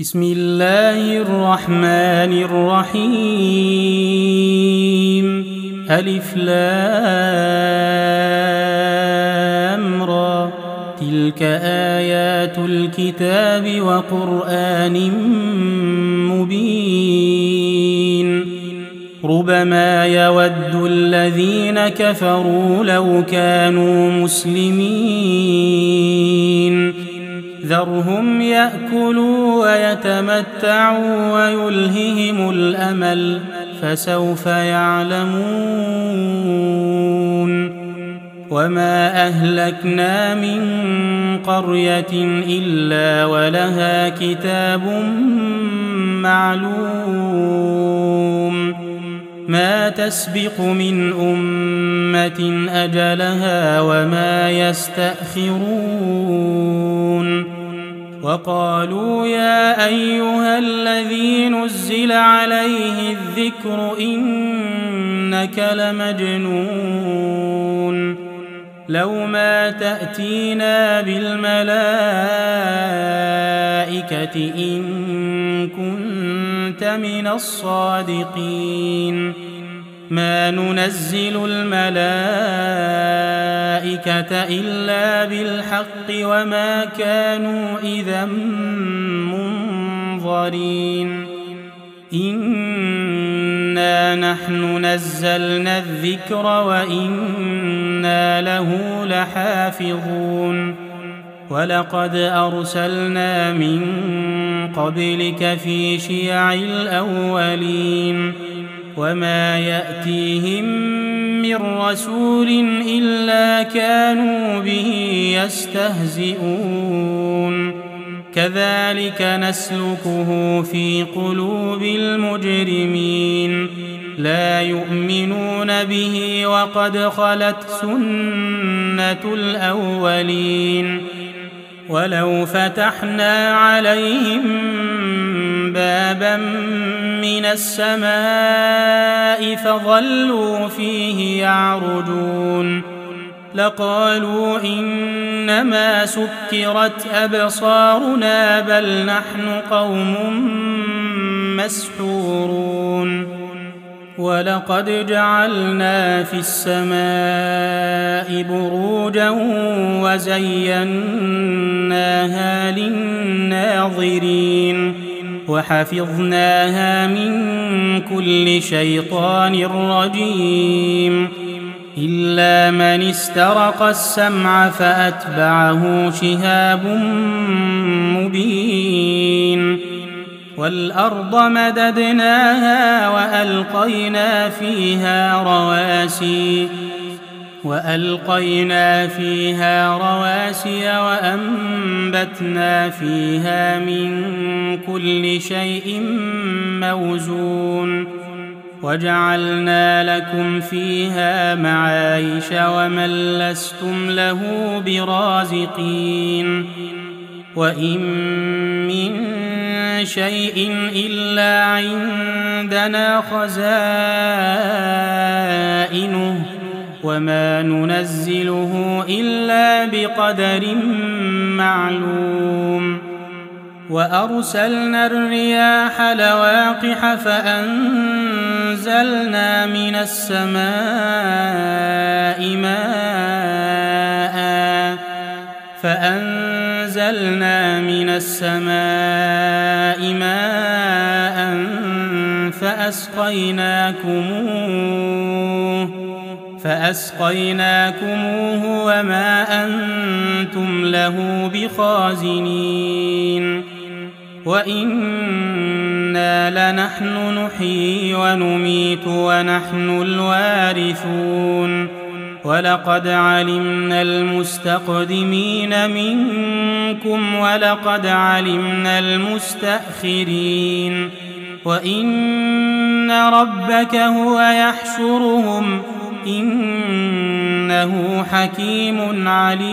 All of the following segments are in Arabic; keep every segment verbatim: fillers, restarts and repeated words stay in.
بسم الله الرحمن الرحيم. ألف لام را، تلك آيات الكتاب وقرآن مبين. ربما يود الذين كفروا لو كانوا مسلمين. ذرهم يأكلوا ويتمتعوا ويلههم الأمل، فسوف يعلمون. وما أهلكنا من قرية إلا ولها كتاب معلوم، ما تسبق من أمة أجلها وما يستأخرون. وقالوا يا أيها الذي نزل عليه الذكر إنك لمجنون، لو ما تأتينا بالملائكة إن كنت من الصادقين. ما ننزل الملائكة إلا بالحق وما كانوا إذا منظرين. إنا نحن نزلنا الذكر وإنا له لحافظون. ولقد أرسلنا من قبلك في شيع الأولين، وما يأتيهم من رسول إلا كانوا به يستهزئون. كذلك نسلكه في قلوب المجرمين، لا يؤمنون به وقد خلت سنة الأولين. ولو فتحنا عليهم بابا من السماء فظلوا فيه يعرجون لقالوا إنما سكرت أبصارنا بل نحن قوم مسحورون. ولقد جعلنا في السماء بروجا وزيناها للناظرين وحفظناها من كل شيطان رجيم، إلا من استرق السمع فأتبعه شهاب مبين. والأرض مددناها وألقينا فيها رواسي وألقينا فيها رواسي وأنبتنا فيها من كل شيء موزون. وجعلنا لكم فيها معايش ومن لستم له برازقين. وإن من شيء إلا عندنا خزائنه وما ننزله إلا بقدر معلوم. وأرسلنا الرياح لواقح فأنزلنا من السماء ماء فأنزلنا من السماء ماء فأسقيناكموه فأسقيناكموه وما أنتم له بخازنين. وإنا لنحن نحيي ونميت ونحن الوارثون. ولقد علمنا المستقدمين منكم ولقد علمنا المستأخرين. وإن ربك هو يحشرهم إنه حكيم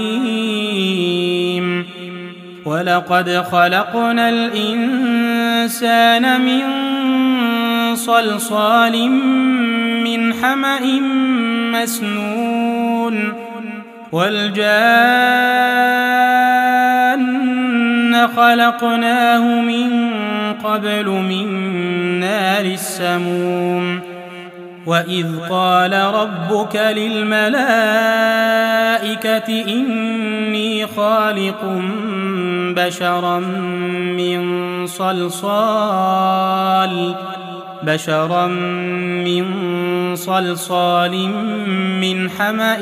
عليم. ولقد خلقنا الإنسان من صلصال من حمأ مسنون. والجان خلقناه من قبل من نار السموم. وإذ قال ربك للملائكة إني خالق بشرا من صلصال بشرا من صلصال من حمأ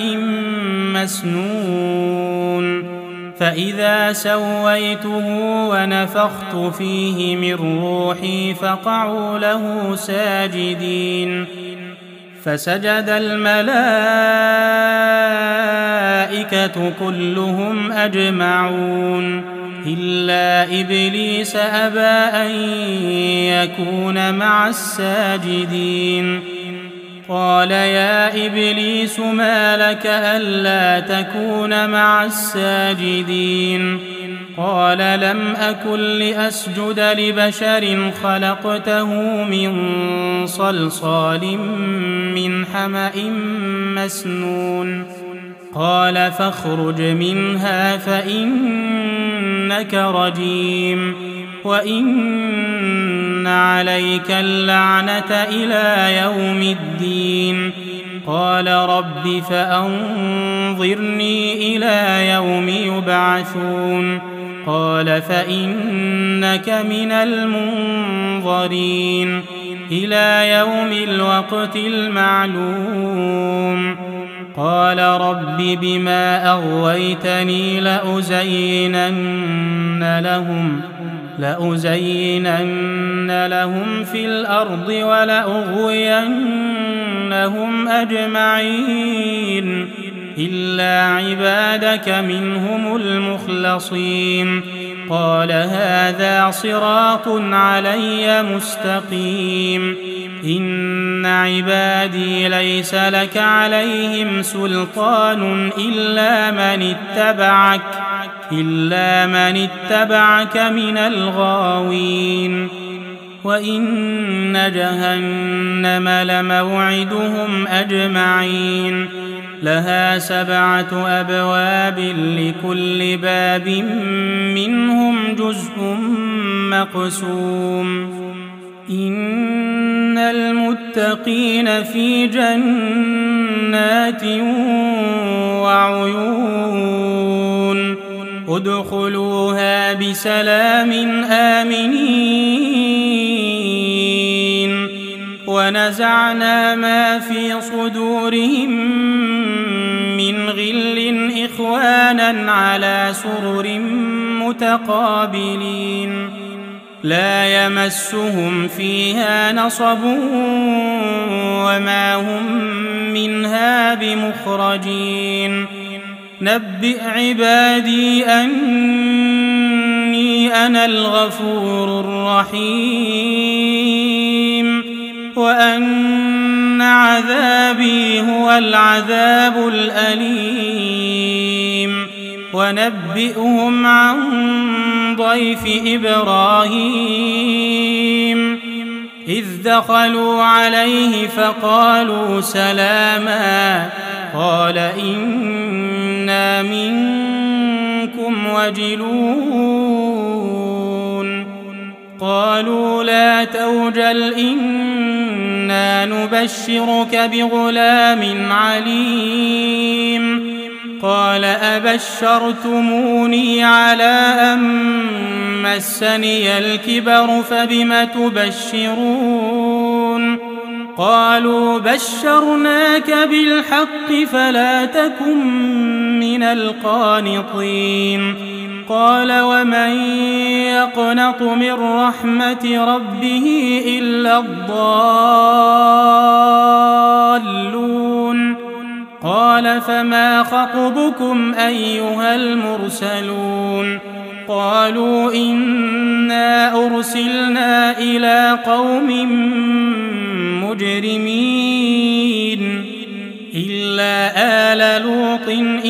مسنون فإذا سويته ونفخت فيه من روحي فقعوا له ساجدين. فسجد الملائكة كلهم أجمعون إلا إبليس أبى أن يكون مع الساجدين. قال يا إبليس ما لك ألا تكون مع الساجدين؟ قال لم أكن لأسجد لبشر خلقته من صلصال من حمأ مسنون. قال فاخرج منها فإنك رجيم وإن عليك اللعنة إلى يوم الدين. قال رب فأنظرني إلى يوم يبعثون. قال فإنك من المنظرين إلى يوم الوقت المعلوم. قال رب بما أغويتني لأزينن لهم لأزينن لهم في الأرض ولأغوينهم أجمعين إلا عبادك منهم المخلصين. قال هذا صراط علي مستقيم. إن عبادي ليس لك عليهم سلطان إلا من اتبعك إلا من اتبعك من الغاوين. وإن جهنم لموعدهم أجمعين لها سبعة أبواب لكل باب منهم جزء مقسوم. إن المتقين في جنات وعيون ادخلوها بسلام آمنين. ونزعنا ما في صدورهم من غل إخوانا على سرر متقابلين لا يمسهم فيها نصب وما هم منها بمخرجين. نبئ عبادي أني أنا الغفور الرحيم وأن عذابي هو العذاب الأليم. ونبئهم عن ضيف إبراهيم إذ دخلوا عليه فقالوا سلاما قال إنا منكم وجلون. قالوا لا توجل إنا نبشرك بغلام عليم. قال أبشرتموني على أن مسني الكبر فبم تبشرون؟ قالوا بشرناك بالحق فلا تكن من القانطين. قال ومن يقنط من رحمة ربه إلا الضالون. قال فما خطبكم أيها المرسلون؟ قالوا إنا أرسلنا إلى قوم مجرمين إلا آل لوط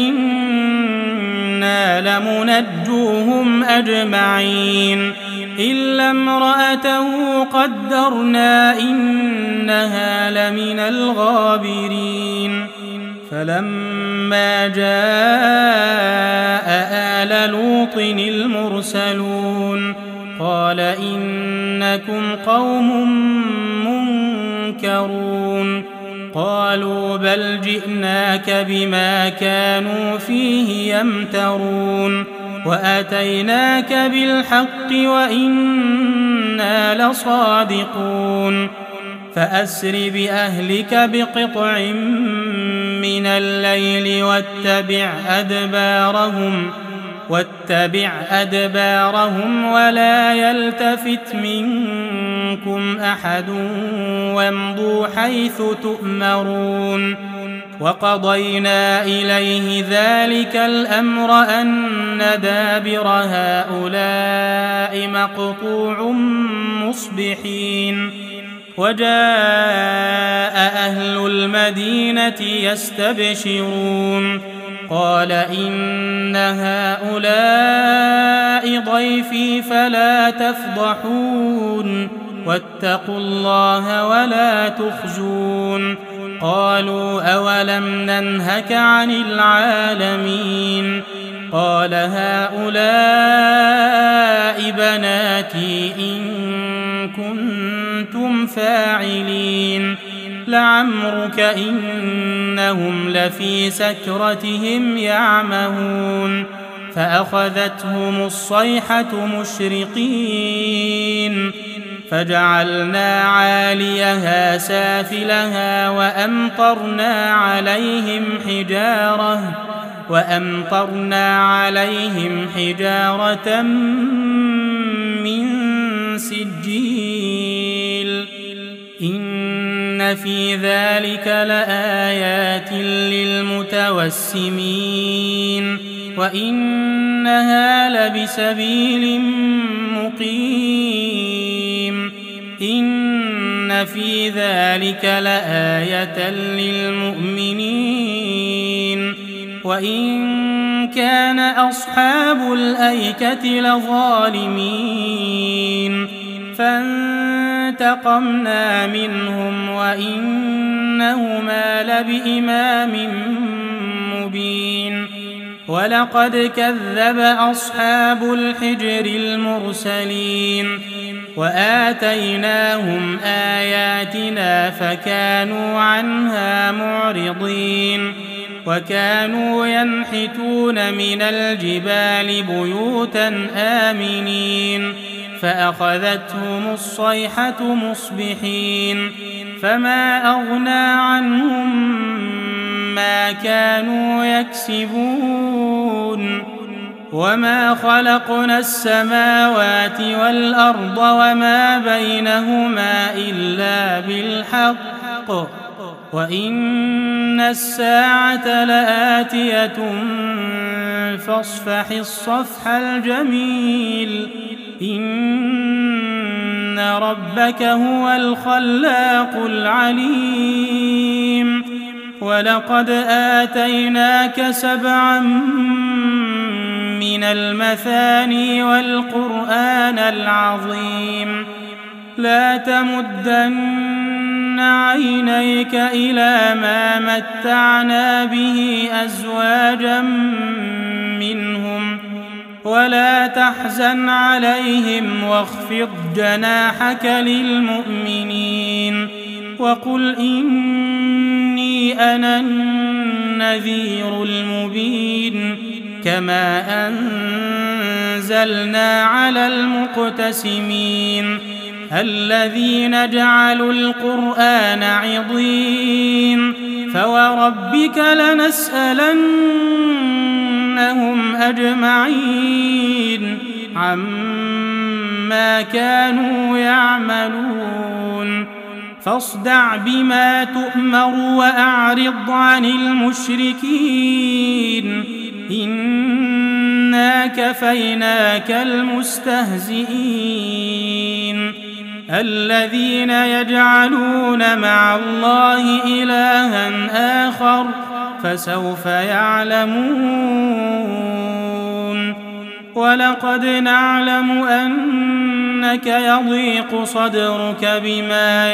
إنا لمنجوهم أجمعين إلا امرأته قدرنا إنها لمن الغابرين. فلما جاء آل لوط المرسلون قال قال إنكم قوم منكرون قالوا بل جئناك بما كانوا فيه يمترون وأتيناك بالحق وإنا لصادقون فأسر بأهلك بقطع من الليل واتبع أدبارهم واتبع أدبارهم ولا يلتفت منكم أحد وامضوا حيث تؤمرون وقضينا إليه ذلك الأمر أن دابر هؤلاء مقطوع مصبحين وجاء أهل المدينة يستبشرون قال إن هؤلاء ضيفي فلا تفضحون واتقوا الله ولا تخزون قالوا أولم ننهك عن العالمين قال هؤلاء بناتي إن كنتم فاعلين لعمرك إنهم لفي سكرتهم يعمهون فأخذتهم الصيحة مشرقين فجعلنا عاليها سافلها وأمطرنا عليهم حجارة وأمطرنا عليهم حجارة من سجيل إن في ذلك لآيات للمتوسمين وإنها لبسبيل مقيم إن في ذلك لآية للمؤمنين وإن كان أصحاب الأيكة لظالمين فانتقمنا منهم وإنهما لبإمام مبين ولقد كذب أصحاب الحجر المرسلين وآتيناهم آياتنا فكانوا عنها معرضين وكانوا ينحتون من الجبال بيوتا آمنين فأخذتهم الصيحة مصبحين فما أغنى عنهم ما كانوا يكسبون وما خلقنا السماوات والأرض وما بينهما إلا بالحق وإن الساعة لآتية فاصفح الصفح الجميل إن ربك هو الخلاق العليم ولقد آتيناك سبعا من المثاني والقرآن العظيم لا تمدن عينيك إلى ما متعنا به أزواجا منهم ولا تحزن عليهم واخفض جناحك للمؤمنين وقل إني أنا النذير المبين كما أنزلنا على المقتسمين الذين جعلوا القرآن عضين فوربك لنسألنهم أجمعين عما كانوا يعملون فاصدع بما تؤمر وأعرض عن المشركين إنا كفيناك المستهزئين الذين يجعلون مع الله إلها آخر فسوف يعلمون ولقد نعلم أنك يضيق صدرك بما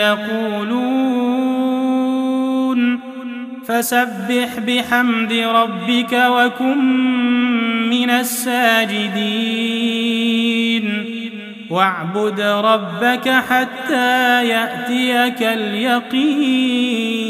يقولون فسبح بحمد ربك وكن من الساجدين واعبد ربك حتى يأتيك اليقين.